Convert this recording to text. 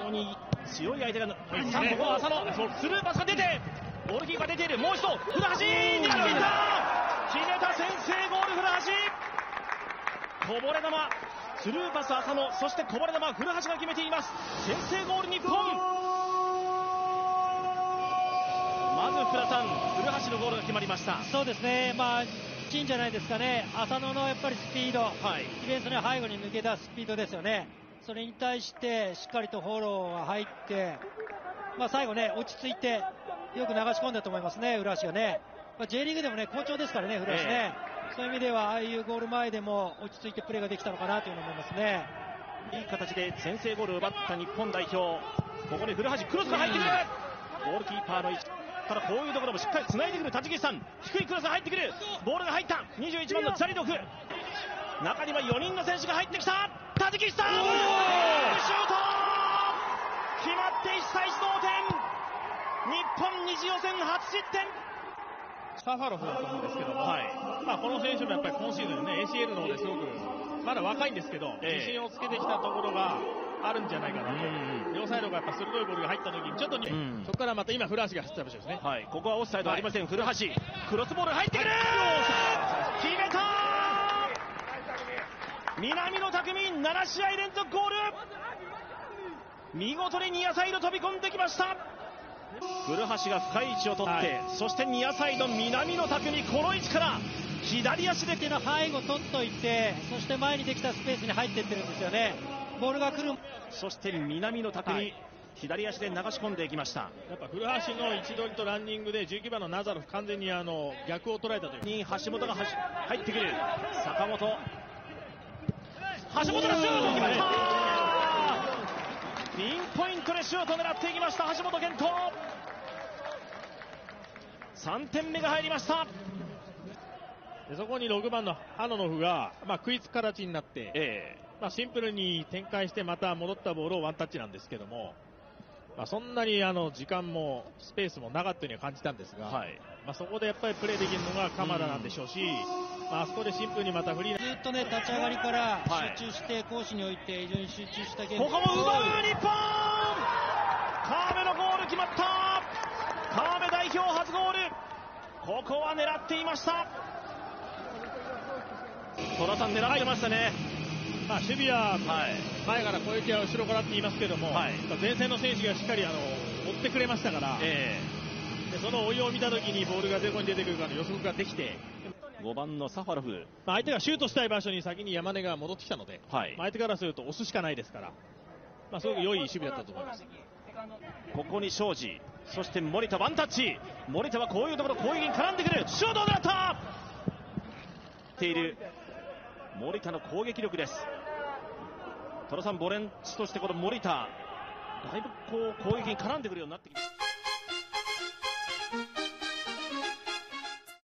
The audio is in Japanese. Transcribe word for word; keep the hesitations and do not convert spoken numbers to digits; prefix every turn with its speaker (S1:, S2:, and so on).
S1: 常に強い相手が、さあここは浅野、スルーパスが出てゴールキーパー出ている、もう一度古橋、狙っていった、決めた、先制ゴール古橋、こぼれ球、スルーパス浅野、そしてこぼれ球古橋が決めています。先制ゴール日本。まず福田さん、古橋のゴールが決まりました。
S2: そうですね、まあいいんじゃないですかね。浅野のやっぱりスピード、はい、ディフェンスの背後に抜け出すスピードですよね。それに対してしっかりとフォローが入って、まあ、最後ね落ち着いてよく流し込んだと思いますね、古橋がね。まあ、J リーグでもね好調ですからね、古橋ね、えー、そういう意味ではああいうゴール前でも落ち着いてプレーができたのかなというふうに思いますね。
S1: いい形で先制ゴールを奪った日本代表。ここに古橋クロスが入ってくる、ゴールキーパーの位置、ただこういうところもしっかり繋いでくるタジキスタン、低いクロスが入ってくる、ボールが入った、にじゅういちばんのザリドフ、中にはよにんの選手が入ってきた、タジキスタン、シュート決まっていちたいいち同点、日本二次予選初失点。
S3: サファロフだと思うんですけども、はい、まあ、この選手もやっぱり今シーズンね エーシーエル の方ですごくまだ若いんですけど、えー、自信をつけてきたところがあるんじゃないかなと、うん、両サイドがやっぱ鋭いボールが入った時にちょっと、ね、うん、そこからまた今古橋が走った場所ですね、
S1: はい、ここはオフサイドありません、はい、古橋クロスボール入ってくる、はい、決めたー、南野拓実なな試合連続ゴール、見事にニアサイド飛び込んできました。古橋が深い位置を取って、はい、そしてニアサイド南野拓実、この位置から左足で
S2: 手の背後取っといて、そして前にできたスペースに入っていってるんですよね。ボールが来る、
S1: そして南野拓実、はい、左足で流し込んでいきました。
S3: やっぱ古橋の位置取りとランニングでじゅうきゅうばんのナザロフ完全にあの逆を捉えたという
S1: に橋本がはし入ってくる、坂本、橋本のシュート決まった、ピンポイントでシュートを狙っていきました橋本健人、さんてんめが入りました。
S3: でそこにろくばんのハノノフが、まあ、食いつく形になって、
S1: え
S3: ーまあ、シンプルに展開してまた戻ったボールをワンタッチなんですけども、まあ、そんなにあの時間もスペースもなかったようには感じたんですが、はい、まあ、そこでやっぱりプレーできるのが鎌田なんでしょうし、まあ、あそこでシンプルにまたフリー
S2: ずっとね立ち上がりから集中して攻守において非常に集中したゲーム、
S1: ここも奪う日本、川辺のゴール決まった、川辺代表初ゴール、ここは狙っていました。戸田さん狙ってましたね。
S3: まあ、守備は前から攻撃は後ろからって言いますけども、はい、前線の選手がしっかりあの追ってくれましたから、えー、でその追いを見たときにボールがどこに出てくるかの予測ができて、
S1: ごばんのサファロフ、
S3: まあ、相手がシュートしたい場所に先に山根が戻ってきたので、はい、まあ、相手からすると押すしかないですから、まあ、すごく良い守備だったと思います。
S1: ここに庄司、そして森田ワンタッチ、森田はこういうところ攻撃に絡んでくる、シュートを狙ったっている森田の攻撃力です。戸田さん、ボレンチとしてこの森田だいぶこう攻撃に絡んでくるようになってきて